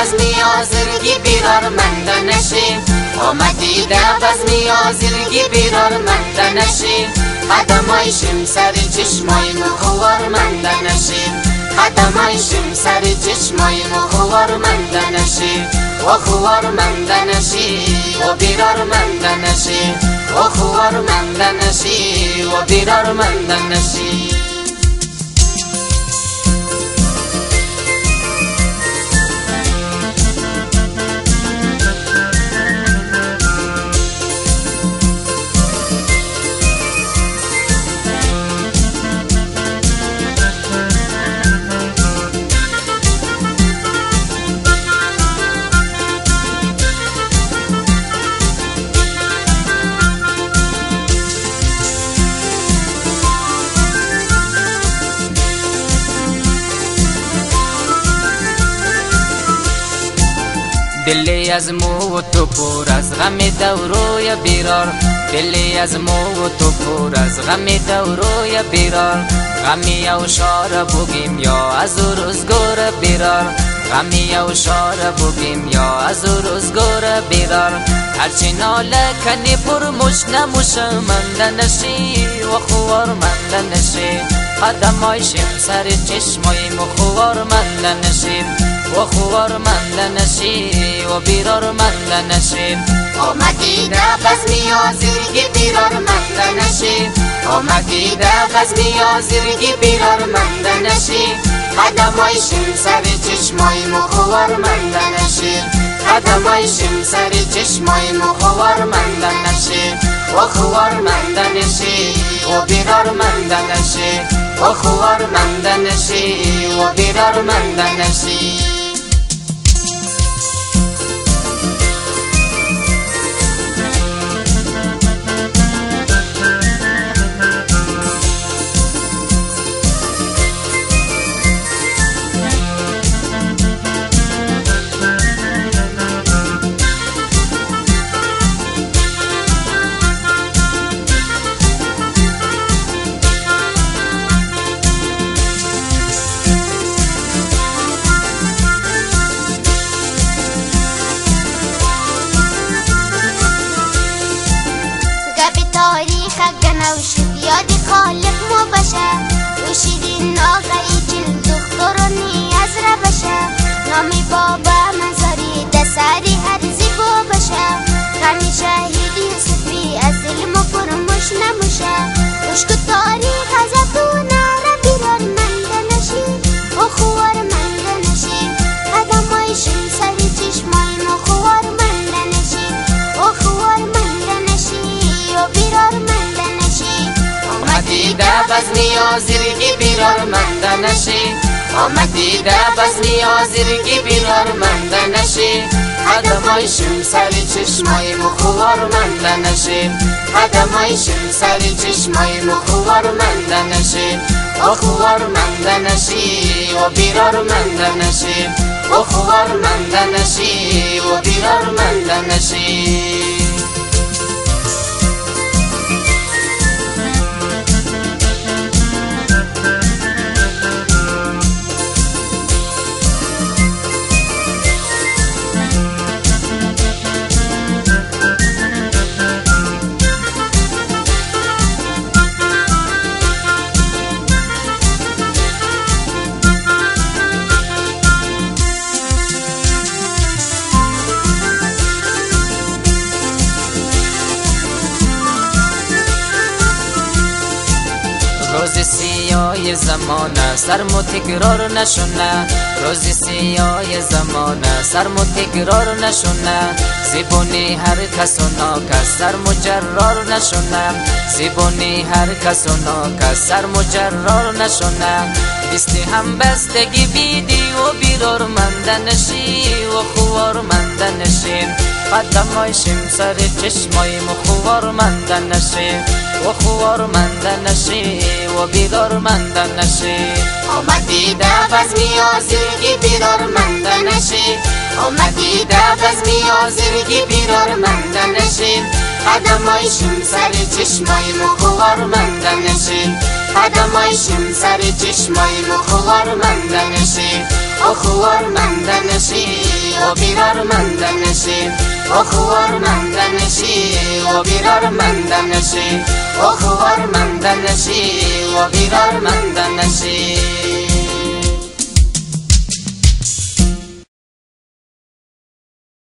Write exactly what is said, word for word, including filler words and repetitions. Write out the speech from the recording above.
بزمی آزرگی بیرار منده نشیم آمدی در بزمی آزرگی بیرار منده نشیم قدمایشیم سر چشمای مخوار منده نشیم قدمایشیم سر چشمای مخوار منده نشیم و خوار منده نشیم و بیرار منده نشیم و خوار منده نشیم و بیرار منده نشیم دلی از مو و تو پر از غم دوروی بیرار دلی از مو و تو پر از غم دوروی بیرار غمی او شار بگیم یا از روزگار بیرار غمی او شار بگیم یا از روزگار بیرار هرچی ناله کنی پر مش نموشه منده نشی و خوار منده نشی قدمایشیم سر چشمای مخوار منده نشیم و خوار منده نشی و بیرار منده نشی آمدی در بزمی آزرگی بیرار منده نشی آمدی در بزمی آزرگی بیرار منده نشی قدمایشیم سر چشمای مخوار منده نشی قدمایشیم سر چشمای مخوار منده نشی و خوار منده نشی و بیرار منده نشی و خوار منده نشی و بیرار منده نشی نوشید یاد خالق ما باشه و شیرین آقای جل دخترانی از را باشه نامی بابا مزاری دساری هرزی با باشه غمی شهیدی صفی از علم و فرموش نموشه عشق تاریخ از افونه را بیرار منده نشید و خوار منده نشید قدمایشیم سر چشمای ما خوار منده نشید و خوار منده نشید و بیرار منده آمدی در بزمی آزرگی بیرار منده نشی آمدی در بزمی آزرگی بیرار منده نشی قدمایشیم سر چشمای مخوار منده نشی قدمایشیم سر چشمای مخوار منده نشی و خوار منده نشی و بیرار منده نشی و خوار منده نشی و بیرار منده نشی روز سیاه زمانه سرم و تکرار نشونه روز سیاه زمانه سرم و تکرار نشونه زبونی هر کس و ناکس سرم و جرار نشونه زبونی هر کس و ناکس سرم و جرار نشونه دستی هم بستگی بیدی و بیرار منده نشی و خوار منده نشی قدمایشیم سر چشمای مخوار منده نشی و خوار منده نشی و بیدار منده نشی آمدی در بزمی آزرگی بیرار منده نشی آمدی در بزمی آزرگی بیرار منده نشی قدمایشیم سر چشمای مخوار منده نشی قدمایشیم سر چشمای مخوار منده نشی اخوار مندنشی و بیرار مندنشی اخوار مندنشی و بیرار مندنشی اخوار مندنشی و بیرار مندنشی